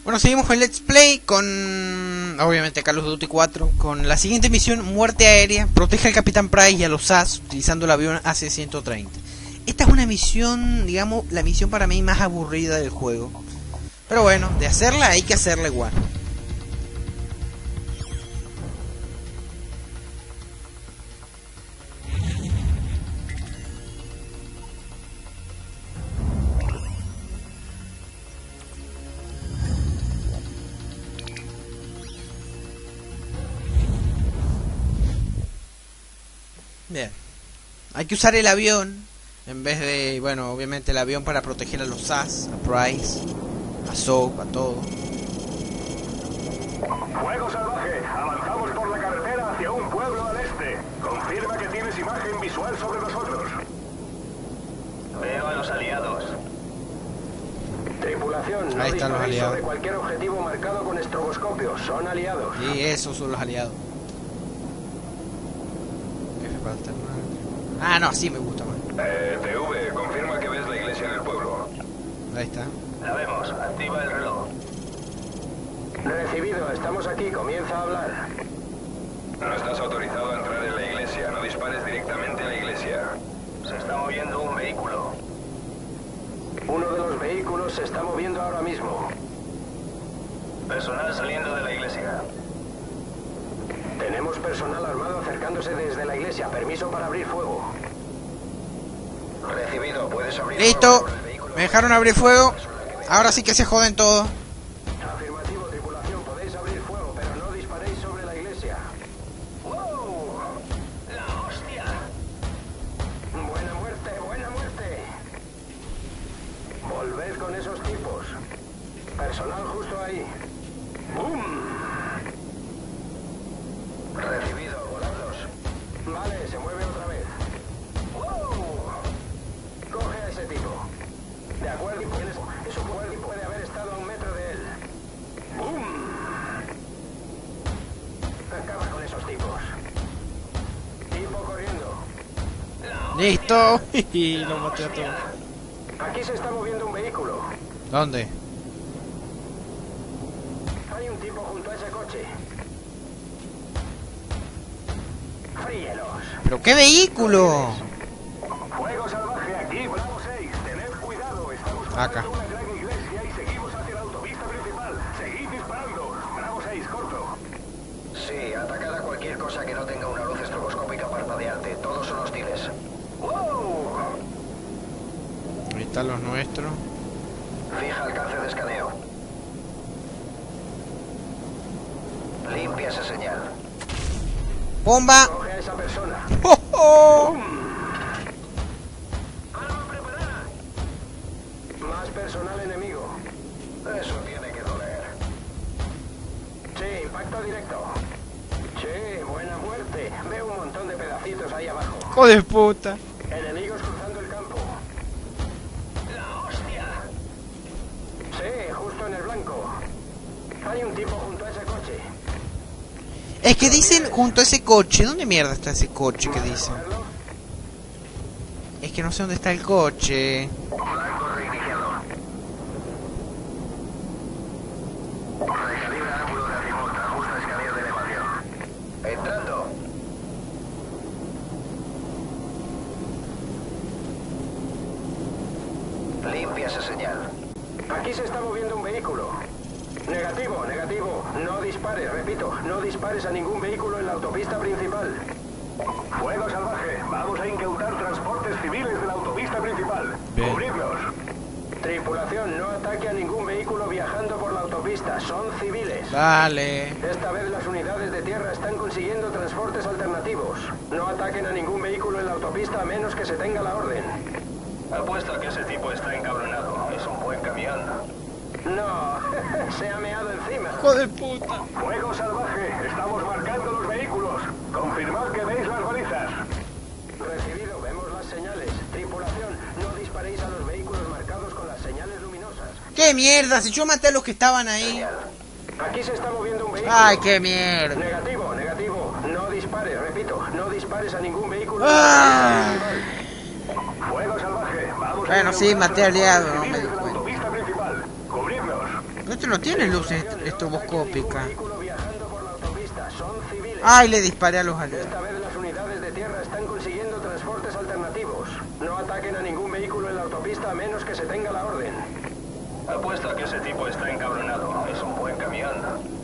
Bueno, seguimos con Let's Play con, obviamente, Call of Duty 4, con la siguiente misión, muerte aérea. Protege al Capitán Price y a los SAS utilizando el avión AC-130. Esta es una misión, digamos, la misión para mí más aburrida del juego. Pero bueno, de hacerla hay que hacerla igual. Bien, hay que usar el avión en vez de, bueno, obviamente el avión para proteger a los SAS, a Price, a Soap, a todo. Fuego salvaje, avanzamos por la carretera hacia un pueblo al este. Confirma que tienes imagen visual sobre nosotros. Veo a los aliados. Tripulación, Ahí no están los disparéis aliados. sobre cualquier objetivo marcado con estroboscopio. Son aliados. Y esos son los aliados. F para alternar. Ah, no, sí me gusta más. TV, confirma que ves la iglesia en el pueblo. Ahí está. La vemos. Activa el reloj. Recibido, estamos aquí, comienza a hablar. No estás autorizado a entrar en la iglesia, no dispares directamente a la iglesia. Se está moviendo un vehículo. Uno de los vehículos se está moviendo ahora mismo. Personal saliendo de la iglesia. Tenemos personal armado acercándose desde la iglesia. Permiso para abrir fuego. Recibido, puedes abrir Listo, fuego sobre el vehículo. me dejaron abrir fuego. Ahora sí que se joden todo. Afirmativo, tripulación, podéis abrir fuego, pero no disparéis sobre la iglesia. ¡Wow! ¡La hostia! Buena muerte, buena muerte. Volved con esos tipos. Personal justo ahí. ¡Bum! Recibido, voladlos. Vale, se mueve otra vez. ¡Wow! Coge a ese tipo. De acuerdo, eso puede haber estado a 1 metro de él. ¡Bum! Acaba con esos tipos. Tipo corriendo. Listo. Y lo maté a todos. Aquí se está moviendo un vehículo. ¿Dónde? Hay un tipo junto a ese coche. Fríelos. ¿Pero qué vehículo? Fuego salvaje aquí, Bravo 6. Tened cuidado, estamos Acá. pasando una gran iglesia y seguimos hacia la autopista principal. Seguid disparando. Bravo 6, corto. Sí, atacad a cualquier cosa que no tenga una luz estroboscópica parpadeante. Todos son hostiles. ¡Wow! Ahí están los nuestros. Fija alcance de escaneo. Limpia esa señal. ¡Bomba! Coge a esa persona. ¡Oh, oh! ¡Arma preparada! Más personal enemigo. Eso tiene que doler. Sí, impacto directo. Sí, buena muerte. Veo un montón de pedacitos ahí abajo. ¡Hijo de puta! Enemigos cruzando el campo. ¡La hostia! Sí, justo en el blanco. Hay un tipo junto a ese coche. Es que dicen junto a ese coche. ¿Dónde mierda está ese coche que dicen? ¿Cogerlo? Es que no sé dónde está el coche. Blanco reiniciado. Recalibra ángulo de azimut. Ajusta escaneo de elevación. Entrando. Limpia esa señal. Aquí se está moviendo un vehículo. Negativo, negativo. No dispares, repito. No dispares a ningún vehículo en la autopista principal. Fuego salvaje. Vamos a incautar transportes civiles de la autopista principal. Bien. Cubridlos. Tripulación, no ataque a ningún vehículo viajando por la autopista. Son civiles. Dale. Esta vez las unidades de tierra están consiguiendo transportes alternativos. No ataquen a ningún vehículo en la autopista a menos que se tenga la orden. Apuesto a que ese tipo está encabronado. Es un buen camión. No, se ha meado encima. ¡Hijo de puta! Fuego salvaje, estamos marcando los vehículos. Confirmad que veis las balizas. Recibido, vemos las señales. Tripulación, no disparéis a los vehículos marcados con las señales luminosas. ¡Qué mierda! Si yo maté a los que estaban ahí. Aquí se está moviendo un vehículo. ¡Ay, qué mierda! Negativo, negativo. No dispares, repito. No dispares a ningún vehículo. Ah. Fuego salvaje, vamos Bueno, a sí, maté aliado, no me di civiles de la cuenta. autopista principal. Cubridnos. Este no tiene luces estroboscópicas. Vehículo viajando por la autopista. Son civiles. Ay, le disparé a los aliados. Esta vez las unidades de tierra están consiguiendo transportes alternativos. No ataquen a ningún vehículo en la autopista a menos que se tenga la orden. Apuesto a que ese tipo está encabronado. Es un buen camión.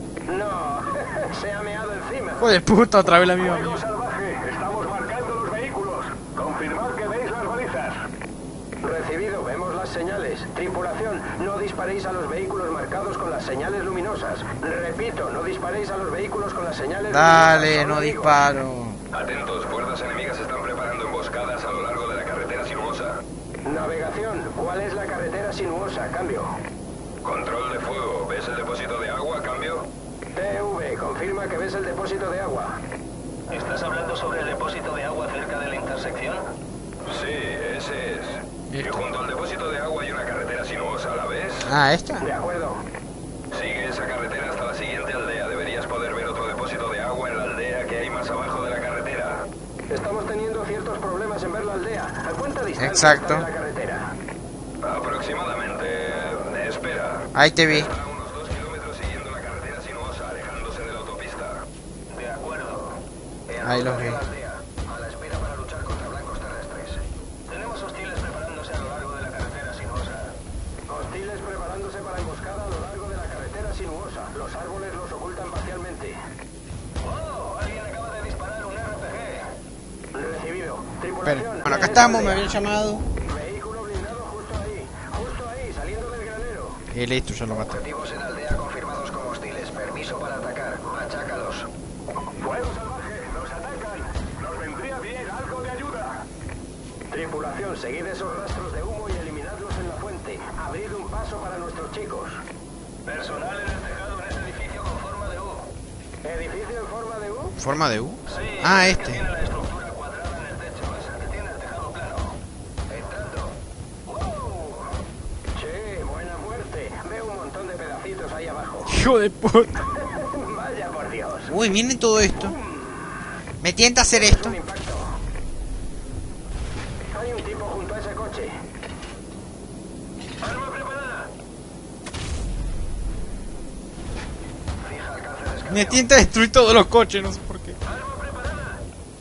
No, se ha meado encima. Hijo de puta, otra vez la misma Fuego mierda. salvaje, estamos marcando los vehículos. Confirmad que veis las balizas. Recibido, vemos las señales. Tripulación, no disparéis a los vehículos marcados con las señales luminosas. Repito, no disparéis a los vehículos con las señales Dale, luminosas. no Son amigos. disparo. Atentos, fuerzas enemigas están preparando emboscadas a lo largo de la carretera sinuosa. Navegación, ¿cuál es la carretera sinuosa? Cambio. Control de fuego, ¿ves el depósito de agua? Cambio. TV, confirma que ves el depósito de agua. ¿Estás hablando sobre el depósito de agua cerca de la intersección? Sí, ese es. Y junto al depósito de agua hay una carretera sinuosa, ¿la ves? Ah, esta. De acuerdo. Sigue esa carretera hasta la siguiente aldea. Deberías poder ver otro depósito de agua en la aldea que hay más abajo de la carretera. Estamos teniendo ciertos problemas en ver la aldea. ¿A cuánta distancia Exacto. está de la carretera? Aproximadamente. Espera. Ahí te vi. Estará a unos 2 kilómetros siguiendo la carretera sinuosa, alejándose de la autopista. De acuerdo. Ahí los vi. A la espera para luchar contra blancos terrestres. Tenemos hostiles preparándose a lo largo de la carretera sinuosa. Hostiles preparándose para emboscada a lo largo de la carretera sinuosa. Los árboles los ocultan parcialmente. ¡Oh! Alguien acaba de disparar un RPG. Recibido. Espera. Tripulación. Bueno, acá en esa estamos, me aldea. habían llamado. Vehículo blindado justo ahí, saliendo del granero. Y listo, ya lo maté. Objetivos en aldea confirmados como hostiles. Permiso para atacar. Machácalos. Fuego salvaje, nos atacan. Nos vendría bien algo de ayuda. Tripulación, seguid esos rastros de humo y eliminadlos en la fuente. Abrid un paso para nuestros chicos. Personal en el tejado en ese edificio con forma de U. ¿Edificio en forma de U? ¿Forma de U? Sí, Ah, es que este. tiene la estructura cuadrada en el techo, esa que tiene el tejado plano. Entrando. ¡Wow! Che, buena muerte. Veo un montón de pedacitos ahí abajo. Hijo de puta. Vaya por Dios. Uy, viene todo esto. Me tienta hacer esto. Un impacto. Hay un tipo junto a ese coche. ¡Arma preparada! Fija alcance de escaneo. Me tienta destruir todos los coches, no sé por qué. ¡Arma preparada!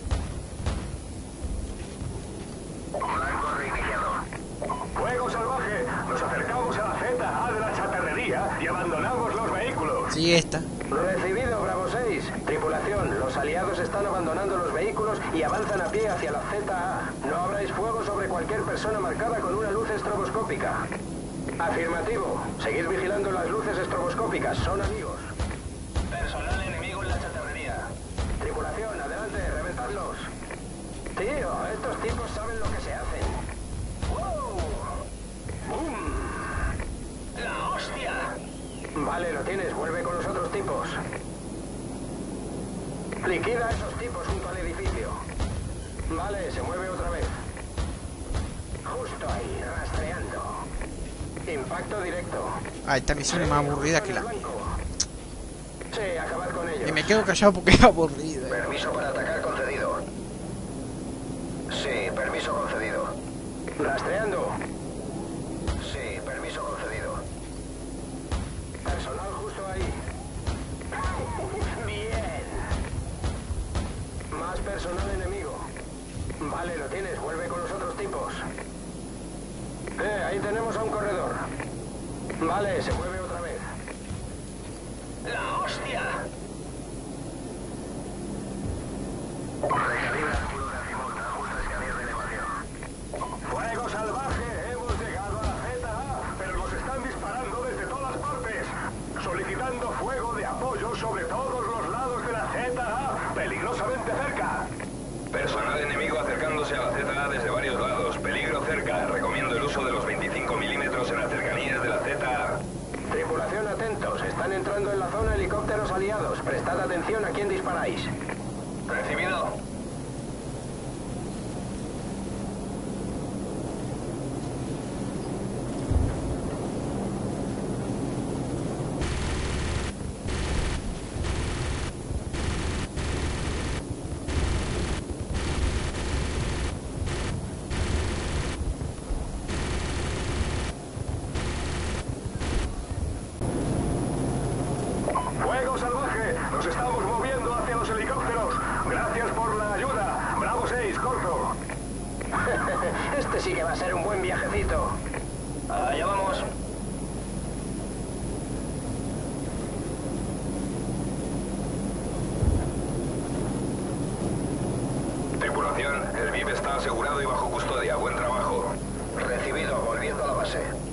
Blanco reiniciado. Fuego salvaje. Nos acercamos a la ZA de la chatarrería y abandonamos los vehículos. Sí, esta. Recibido, Bravo 6. Tripulación, los aliados están abandonando los vehículos y avanzan a pie hacia la ZA. No abráis fuego sobre cualquier persona marcada con una luz estroboscópica. Afirmativo. Seguid vigilando las luces estroboscópicas. Son amigos. Personal enemigo en la chatarrería. Tripulación, adelante, reventadlos. Tío, estos tipos saben lo que se hacen. ¡Wow! ¡Bum! ¡La hostia! Vale, lo tienes. Vuelve con los otros tipos. Liquida a esos tipos junto al edificio. Vale, se mueve otra vez. Justo ahí, rastreando. Impacto directo. Ah, esta misión es más aburrida que la mía. Sí, acabar con ellos. Y me quedo callado porque es aburrida. Permiso para atacar concedido. Sí, permiso concedido. Rastreando. Sí, permiso concedido. Personal justo ahí. Bien. Más personal enemigo. Vale, lo tienes. Vuelve con los otros tipos. Ahí tenemos a un corredor. Vale, se mueve otra vez. ¡La hostia! Recalibra ángulo de azimut. Ajusta escáner de elevación. ¡Fuego salvaje! Hemos llegado a la ZA, pero nos están disparando desde todas partes. Solicitando fuego de apoyo sobre todos los lados de la ZA. Peligrosamente cerca. Personal enemigo acercándose a la ZA desde varios lados. Peligro cerca. Recomiendo el uso de los 25 milímetros en las cercanías de la ZA. Tripulación, atentos. Están entrando en la zona helicópteros aliados. Prestad atención a quién disparáis. Recibido. Nos estamos moviendo hacia los helicópteros. Gracias por la ayuda. Bravo 6, corto. Este sí que va a ser un buen viajecito. Allá vamos. Tripulación, el VIP está asegurado y bajo custodia. Buen trabajo. Recibido, volviendo a la base.